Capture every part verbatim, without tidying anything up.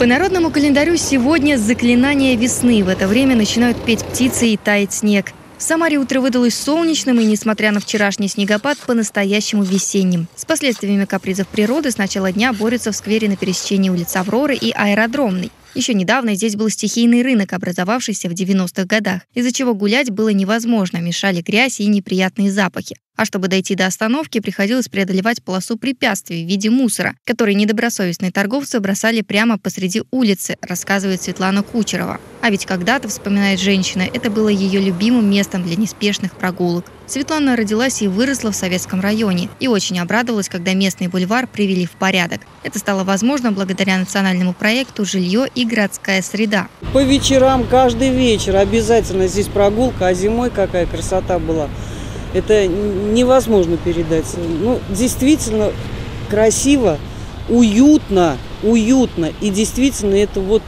По народному календарю сегодня заклинание весны. В это время начинают петь птицы и таять снег. В Самаре утро выдалось солнечным и, несмотря на вчерашний снегопад, по-настоящему весенним. С последствиями капризов природы с начала дня борются в сквере на пересечении улиц Авроры и Аэродромной. Еще недавно здесь был стихийный рынок, образовавшийся в девяностых годах, из-за чего гулять было невозможно, мешали грязь и неприятные запахи. А чтобы дойти до остановки, приходилось преодолевать полосу препятствий в виде мусора, который недобросовестные торговцы бросали прямо посреди улицы, рассказывает Светлана Кучерова. А ведь когда-то, вспоминает женщина, это было ее любимым местом для неспешных прогулок. Светлана родилась и выросла в Советском районе и очень обрадовалась, когда местный бульвар привели в порядок. Это стало возможно благодаря национальному проекту «Жилье и городская среда». По вечерам, каждый вечер обязательно здесь прогулка, а зимой какая красота была. Это невозможно передать. Ну, действительно красиво, уютно, уютно. И действительно это вот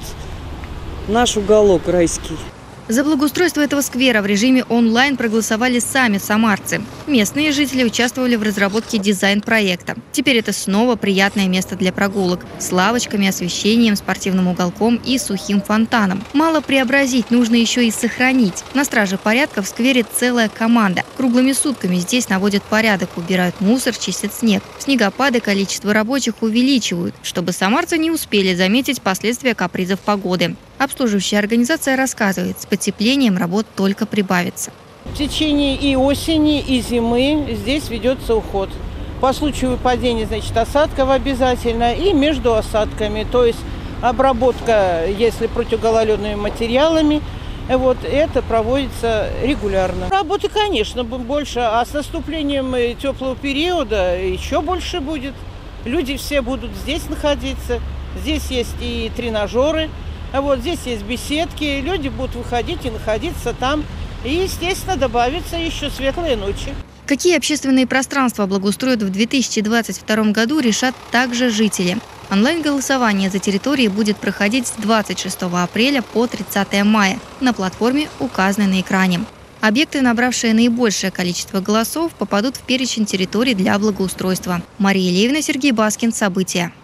наш уголок райский. За благоустройство этого сквера в режиме онлайн проголосовали сами самарцы. Местные жители участвовали в разработке дизайн-проекта. Теперь это снова приятное место для прогулок с лавочками, освещением, спортивным уголком и сухим фонтаном. Мало преобразить, нужно еще и сохранить. На страже порядка в сквере целая команда. Круглыми сутками здесь наводят порядок, убирают мусор, чистят снег. В снегопады количество рабочих увеличивают, чтобы самарцы не успели заметить последствия капризов погоды. Обслуживающая организация рассказывает, с потеплением работ только прибавится. В течение и осени, и зимы здесь ведется уход. По случаю выпадения, значит, осадков обязательно и между осадками. То есть обработка, если противогололедными материалами, вот это проводится регулярно. Работы, конечно, больше, а с наступлением теплого периода еще больше будет. Люди все будут здесь находиться. Здесь есть и тренажеры. А вот здесь есть беседки, люди будут выходить и находиться там. И, естественно, добавится еще светлые ночи. Какие общественные пространства благоустроят в две тысячи двадцать втором году, решат также жители. Онлайн-голосование за территории будет проходить с двадцать шестого апреля по тридцатое мая на платформе, указанной на экране. Объекты, набравшие наибольшее количество голосов, попадут в перечень территорий для благоустройства. Мария Левина, Сергей Баскин. События.